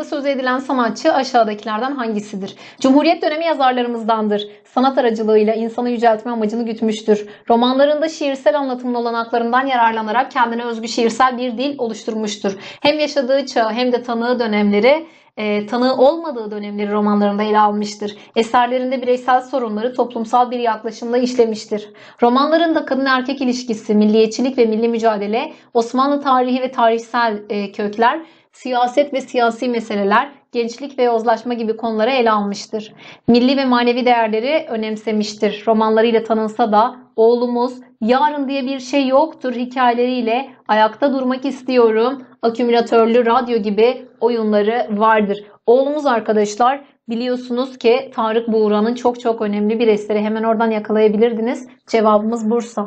parçada söz edilen sanatçı aşağıdakilerden hangisidir? Cumhuriyet dönemi yazarlarımızdandır. Sanat aracılığıyla insanı yüceltme amacını gütmüştür. Romanlarında şiirsel anlatımın olanaklarından yararlanarak kendine özgü şiirsel bir dil oluşturmuştur. Hem yaşadığı çağı hem de tanığı olmadığı dönemleri romanlarında ele almıştır. Eserlerinde bireysel sorunları toplumsal bir yaklaşımla işlemiştir. Romanlarında kadın erkek ilişkisi, milliyetçilik ve milli mücadele, Osmanlı tarihi ve tarihsel kökler, siyaset ve siyasi meseleler, gençlik ve yozlaşma gibi konuları ele almıştır. Milli ve manevi değerleri önemsemiştir. Romanlarıyla tanınsa da oğlumuz, yarın diye bir şey yoktur hikayeleriyle ayakta durmak istiyorum, akümülatörlü radyo gibi oyunları vardır. Oğlumuz arkadaşlar biliyorsunuz ki Tarık Buğra'nın çok önemli bir eseri. Hemen oradan yakalayabilirdiniz. Cevabımız Bursa.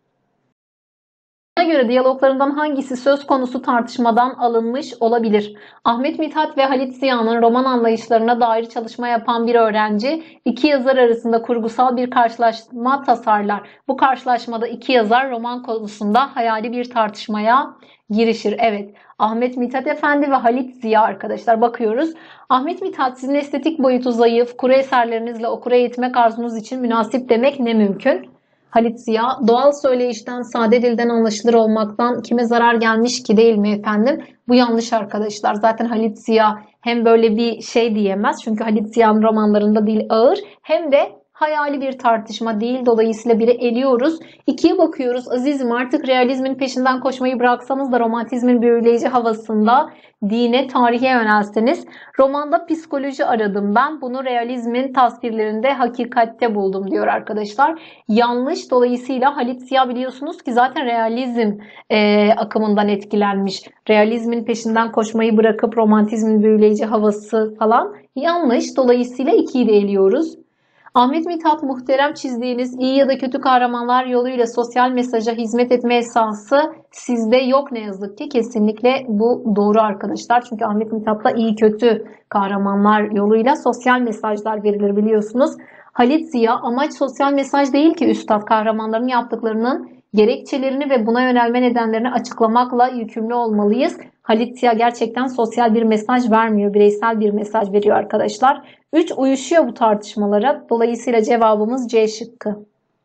Buna göre diyaloglarından hangisi söz konusu tartışmadan alınmış olabilir? Ahmet Mithat ve Halit Ziya'nın roman anlayışlarına dair çalışma yapan bir öğrenci, iki yazar arasında kurgusal bir karşılaşma tasarlar. Bu karşılaşmada iki yazar roman konusunda hayali bir tartışmaya girişir. Evet, Ahmet Mithat Efendi ve Halit Ziya arkadaşlar bakıyoruz. Ahmet Mithat, sizin estetik boyutu zayıf, kuru eserlerinizle okura eğitmek arzunuz için münasip demek ne mümkün? Halit Ziya, doğal söyleyişten, sade dilden anlaşılır olmaktan kime zarar gelmiş ki, değil mi efendim? Bu yanlış arkadaşlar. Zaten Halit Ziya hem böyle bir şey diyemez. Çünkü Halit Ziya'nın romanlarında dil ağır, hem de hayali bir tartışma değil. Dolayısıyla biri eliyoruz. İkiye bakıyoruz. Azizim, artık realizmin peşinden koşmayı bıraksanız da romantizmin büyüleyici havasında dine, tarihe yönelseniz. Romanda psikoloji aradım ben. Bunu realizmin tasvirlerinde hakikatte buldum diyor arkadaşlar. Yanlış. Dolayısıyla Halit Ziya biliyorsunuz ki zaten realizm akımından etkilenmiş. Realizmin peşinden koşmayı bırakıp romantizmin büyüleyici havası falan yanlış. Dolayısıyla 2'yi de eliyoruz. Ahmet Mithat, muhterem çizdiğiniz iyi ya da kötü kahramanlar yoluyla sosyal mesaja hizmet etme esası sizde yok ne yazık ki. Kesinlikle bu doğru arkadaşlar. Çünkü Ahmet Mithat'ta iyi kötü kahramanlar yoluyla sosyal mesajlar verilir biliyorsunuz. Halit Ziya, amaç sosyal mesaj değil ki üstad, kahramanların yaptıklarının gerekçelerini ve buna yönelme nedenlerini açıklamakla yükümlü olmalıyız. Halit Ziya gerçekten sosyal bir mesaj vermiyor, bireysel bir mesaj veriyor arkadaşlar. 3 uyuşuyor bu tartışmalara. Dolayısıyla cevabımız C şıkkı.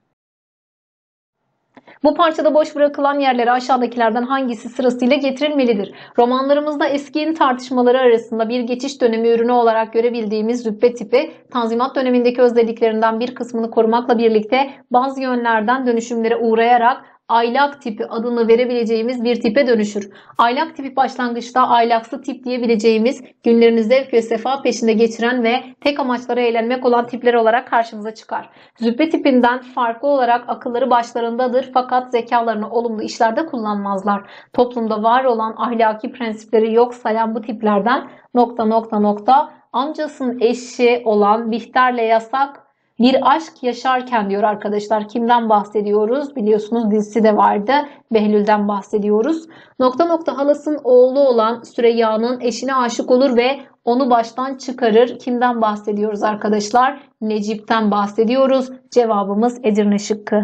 Bu parçada boş bırakılan yerlere aşağıdakilerden hangisi sırasıyla getirilmelidir? Romanlarımızda eski yeni tartışmaları arasında bir geçiş dönemi ürünü olarak görebildiğimiz züppe tipi, Tanzimat dönemindeki özelliklerinden bir kısmını korumakla birlikte bazı yönlerden dönüşümlere uğrayarak aylak tipi adını verebileceğimiz bir tipe dönüşür. Aylak tipi başlangıçta aylaksı tip diyebileceğimiz, günlerini zevk ve sefa peşinde geçiren ve tek amaçları eğlenmek olan tipler olarak karşımıza çıkar. Züppe tipinden farklı olarak akılları başlarındadır fakat zekalarını olumlu işlerde kullanmazlar. Toplumda var olan ahlaki prensipleri yok sayan bu tiplerden ... amcasının eşi olan Bihter'le yasak bir aşk yaşarken diyor arkadaşlar. Kimden bahsediyoruz? Biliyorsunuz dizisi de vardı. Behlül'den bahsediyoruz. ... halasının oğlu olan Süreyya'nın eşine aşık olur ve onu baştan çıkarır. Kimden bahsediyoruz arkadaşlar? Necip'ten bahsediyoruz. Cevabımız Edirne şıkkı.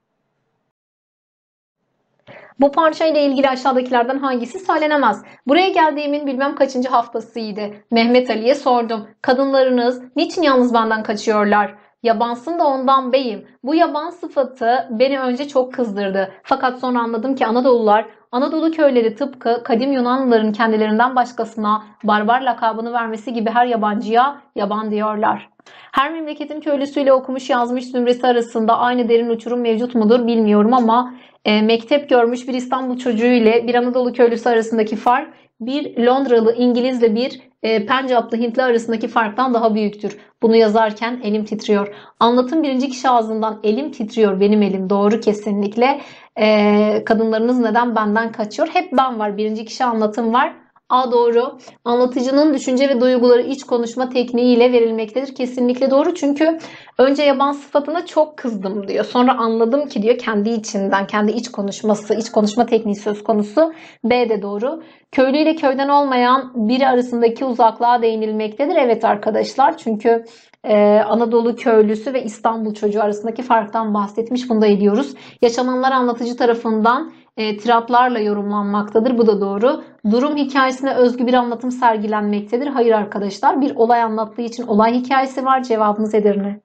Bu parça ile ilgili aşağıdakilerden hangisi söylenemez? Buraya geldiğimin bilmem kaçıncı haftasıydı. Mehmet Ali'ye sordum. Kadınlarınız niçin yalnız benden kaçıyorlar? Yabansın da ondan beyim. Bu yaban sıfatı beni önce çok kızdırdı. Fakat sonra anladım ki Anadolu köyleri tıpkı kadim Yunanlıların kendilerinden başkasına barbar lakabını vermesi gibi her yabancıya yaban diyorlar. Her memleketin köylüsüyle okumuş yazmış zümresi arasında aynı derin uçurum mevcut mudur bilmiyorum ama mektep görmüş bir İstanbul çocuğu ile bir Anadolu köylüsü arasındaki fark bir Londralı İngilizle bir Pencaplı Hintli arasındaki farktan daha büyüktür. Bunu yazarken elim titriyor. Anlatım birinci kişi ağzından, elim titriyor, benim elim. Doğru kesinlikle. Kadınlarınız neden benden kaçıyor? Hep ben var. Birinci kişi anlatım var. A doğru. Anlatıcının düşünce ve duyguları iç konuşma tekniğiyle verilmektedir. Kesinlikle doğru. Çünkü önce yaban sıfatına çok kızdım diyor. Sonra anladım ki diyor kendi içinden, kendi iç konuşması, iç konuşma tekniği söz konusu. B de doğru. Köylü ile köyden olmayan biri arasındaki uzaklığa değinilmektedir. Evet arkadaşlar. Çünkü Anadolu köylüsü ve İstanbul çocuğu arasındaki farktan bahsetmiş. Bunu da ediyoruz. Yaşananlar anlatıcı tarafından tiratlarla yorumlanmaktadır. Bu da doğru. Durum hikayesine özgü bir anlatım sergilenmektedir. Hayır arkadaşlar. Bir olay anlattığı için olay hikayesi var. Cevabımız Edirne.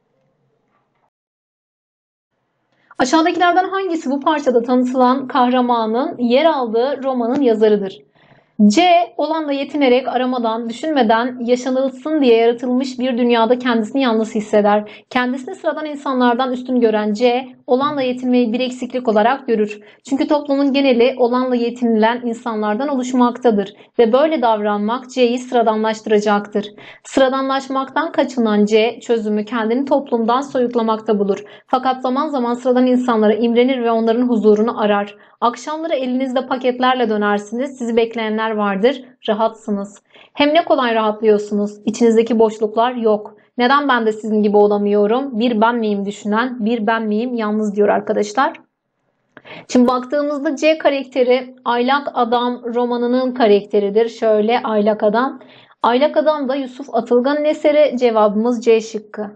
Aşağıdakilerden hangisi bu parçada tanıtılan kahramanın yer aldığı romanın yazarıdır? C. Olanla yetinerek, aramadan, düşünmeden yaşanılsın diye yaratılmış bir dünyada kendisini yalnız hisseder. Kendisini sıradan insanlardan üstün gören C. Olanla yetinmeyi bir eksiklik olarak görür. Çünkü toplumun geneli olanla yetinilen insanlardan oluşmaktadır ve böyle davranmak C'yi sıradanlaştıracaktır. Sıradanlaşmaktan kaçınan C, çözümü kendini toplumdan soyutlamakta bulur. Fakat zaman zaman sıradan insanlara imrenir ve onların huzurunu arar. Akşamları elinizde paketlerle dönersiniz. Sizi bekleyenler vardır. Rahatsınız. Hem ne kolay rahatlıyorsunuz. İçinizdeki boşluklar yok. Neden ben de sizin gibi olamıyorum? Bir ben miyim düşünen, bir ben miyim yalnız diyor arkadaşlar. Şimdi baktığımızda C karakteri Aylak Adam romanının karakteridir. Şöyle Aylak Adam. Aylak Adam da Yusuf Atılgan'ın eseri. Cevabımız C şıkkı.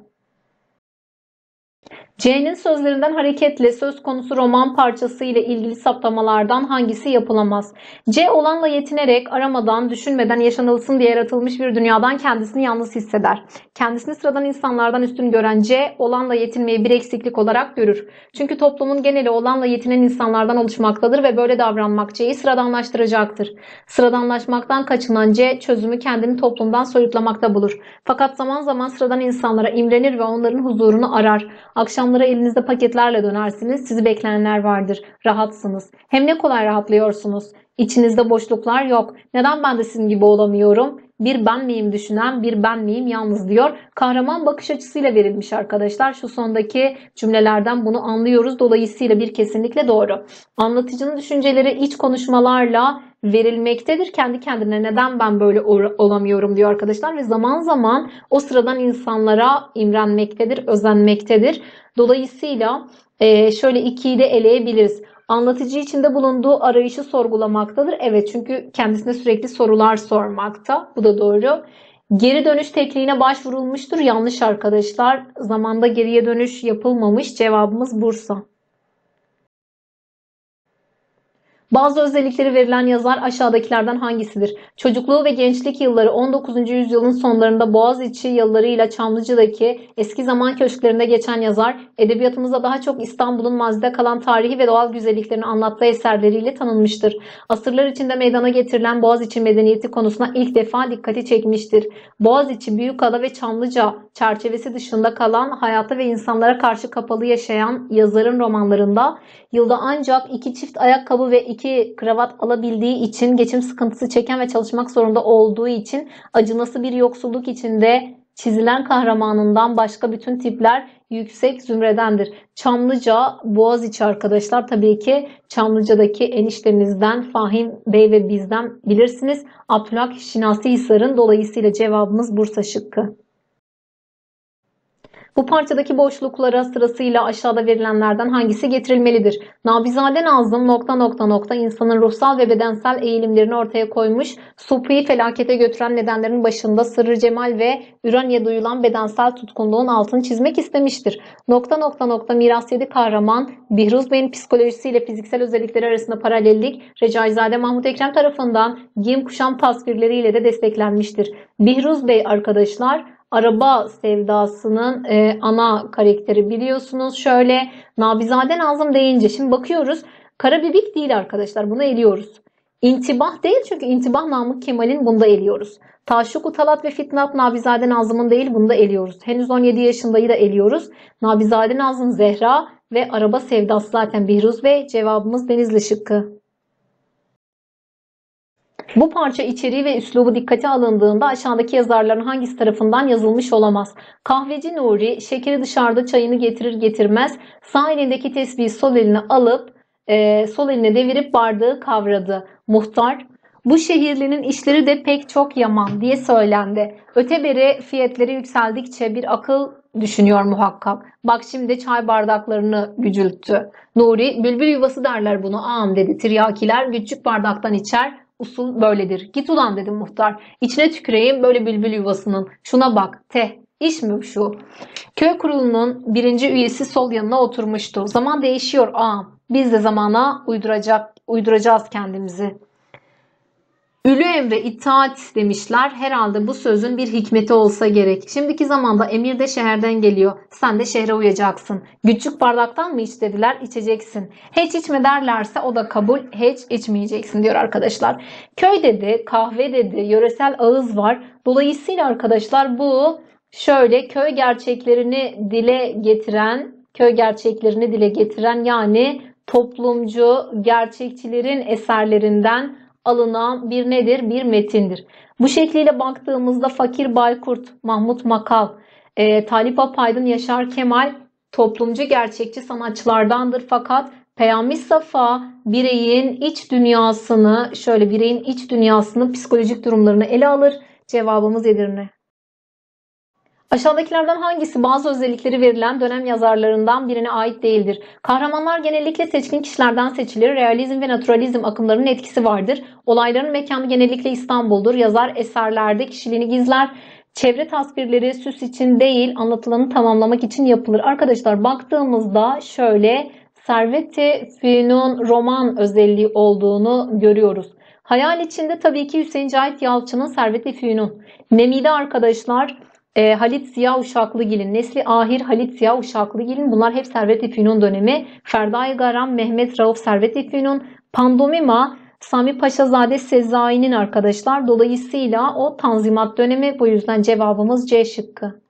C'nin sözlerinden hareketle söz konusu roman parçası ile ilgili saptamalardan hangisi yapılamaz? C olanla yetinerek, aramadan, düşünmeden yaşanılsın diye yaratılmış bir dünyadan kendisini yalnız hisseder. Kendisini sıradan insanlardan üstün gören C, olanla yetinmeyi bir eksiklik olarak görür. Çünkü toplumun geneli olanla yetinen insanlardan oluşmaktadır ve böyle davranmak C'yi sıradanlaştıracaktır. Sıradanlaşmaktan kaçınan C, çözümü kendini toplumdan soyutlamakta bulur. Fakat zaman zaman sıradan insanlara imrenir ve onların huzurunu arar. Akşamları elinizde paketlerle dönersiniz. Sizi bekleyenler vardır. Rahatsınız. Hem ne kolay rahatlıyorsunuz. İçinizde boşluklar yok. Neden ben de sizin gibi olamıyorum? Bir ben miyim düşünen, bir ben miyim yalnız diyor. Kahraman bakış açısıyla verilmiş arkadaşlar. Şu sondaki cümlelerden bunu anlıyoruz. Dolayısıyla bir kesinlikle doğru. Anlatıcının düşünceleri iç konuşmalarla verilmektedir. Kendi kendine neden ben böyle olamıyorum diyor arkadaşlar. Ve zaman zaman o sıradan insanlara imrenmektedir, özenmektedir. Dolayısıyla şöyle ikiyi de eleyebiliriz. Anlatıcı içinde bulunduğu arayışı sorgulamaktadır. Evet, çünkü kendisine sürekli sorular sormakta. Bu da doğru. Geri dönüş tekniğine başvurulmuştur. Yanlış arkadaşlar. Zamanda geriye dönüş yapılmamış. Cevabımız Bursa. Bazı özellikleri verilen yazar aşağıdakilerden hangisidir? Çocukluğu ve gençlik yılları 19. yüzyılın sonlarında Boğaziçi yıllarıyla Çamlıca'daki eski zaman köşklerinde geçen yazar, edebiyatımızda daha çok İstanbul'un mazide kalan tarihi ve doğal güzelliklerini anlattığı eserleriyle tanınmıştır. Asırlar içinde meydana getirilen Boğaziçi medeniyeti konusuna ilk defa dikkati çekmiştir. Boğaziçi, Büyükada ve Çamlıca çerçevesi dışında kalan, hayata ve insanlara karşı kapalı yaşayan yazarın romanlarında yılda ancak 2 çift ayakkabı ve 2 kravat alabildiği için, geçim sıkıntısı çeken ve çalışmak zorunda olduğu için acınası bir yoksulluk içinde çizilen kahramanından başka bütün tipler yüksek zümredendir. Çamlıca, Boğaziçi arkadaşlar, tabii ki Çamlıca'daki eniştemizden Fahim Bey ve bizden bilirsiniz. Abdülhak Şinasi Hisar'ın, dolayısıyla cevabımız Bursa şıkkı. Bu parçadaki boşluklara sırasıyla aşağıda verilenlerden hangisi getirilmelidir? Nabizade Nazım ... insanın ruhsal ve bedensel eğilimlerini ortaya koymuş, Supi'yi felakete götüren nedenlerin başında Sırrı Cemal ve Üraniye duyulan bedensel tutkunluğun altını çizmek istemiştir. ... Miras Yedi kahraman, Bihruz Bey'in psikolojisiyle fiziksel özellikleri arasında paralellik, Recaizade Mahmut Ekrem tarafından giyim kuşam tasvirleriyle de desteklenmiştir. Bihruz Bey arkadaşlar, Araba Sevdası'nın ana karakteri biliyorsunuz. Şöyle Nabizade Nazım deyince şimdi bakıyoruz. Karabibik değil arkadaşlar, bunu eliyoruz. İntibah değil, çünkü intibah Namık Kemal'in, bunda eliyoruz. Taşşuk Talat ve Fitnat Nabizade Nazım'ın değil, bunda eliyoruz. Henüz 17 yaşındayı da eliyoruz. Nabizade Nazım Zehra ve Araba Sevdası zaten Bihruz Bey. Cevabımız Denizli şıkkı. Bu parça içeriği ve üslubu dikkate alındığında aşağıdaki yazarların hangisi tarafından yazılmış olamaz? Kahveci Nuri şekeri dışarıda çayını getirir getirmez sağ elindeki tesbihi sol eline alıp sol eline devirip bardağı kavradı. Muhtar, bu şehirlinin işleri de pek çok yaman diye söylendi. Öteberi fiyatları yükseldikçe bir akıl düşünüyor muhakkak. Bak şimdi çay bardaklarını gücülttü. Nuri, bülbül yuvası derler bunu ağam dedi. Tiryakiler küçük bardaktan içer. Usul böyledir. Git ulan dedim muhtar. İçine tüküreyim böyle bülbül yuvasının. Şuna bak. İş mi şu? Köy kurulunun birinci üyesi sol yanına oturmuştu. Zaman değişiyor ağam. Biz de zamana uyduracağız kendimizi. Ülü emre itaat demişler. Herhalde bu sözün bir hikmeti olsa gerek. Şimdiki zamanda emir de şehirden geliyor. Sen de şehre uyacaksın. Küçük bardaktan mı iç dediler, içeceksin. Hiç içme derlerse o da kabul. Hiç içmeyeceksin diyor arkadaşlar. Köy dedi, kahve dedi, yöresel ağız var. Dolayısıyla arkadaşlar bu şöyle köy gerçeklerini dile getiren yani toplumcu gerçekçilerin eserlerinden alınan bir nedir? Bir metindir. Bu şekliyle baktığımızda Fakir Baykurt, Mahmut Makal, Talip Apaydın, Yaşar Kemal toplumcu gerçekçi sanatçılardandır. Fakat Peyami Safa bireyin iç dünyasını, psikolojik durumlarını ele alır. Cevabımız Edirne. Aşağıdakilerden hangisi bazı özellikleri verilen dönem yazarlarından birine ait değildir? Kahramanlar genellikle seçkin kişilerden seçilir. Realizm ve naturalizm akımlarının etkisi vardır. Olayların mekanı genellikle İstanbul'dur. Yazar eserlerde kişiliğini gizler. Çevre tasvirleri süs için değil, anlatılanı tamamlamak için yapılır. Arkadaşlar baktığımızda şöyle Servet-i Fünun roman özelliği olduğunu görüyoruz. Hayal içinde tabii ki Hüseyin Cahit Yalçın'ın Servet-i Fünun. Nemide arkadaşlar Halit Ziya Uşaklıgil'in, Nesli Ahir, Halit Ziya Uşaklıgil'in bunlar hep Servet-i Fünun dönemi. Ferdai Garam, Mehmet Rauf Servet-i Fünun, Pandomima, Sami Paşazade Sezai'nin arkadaşlar. Dolayısıyla o Tanzimat dönemi. Bu yüzden cevabımız C şıkkı.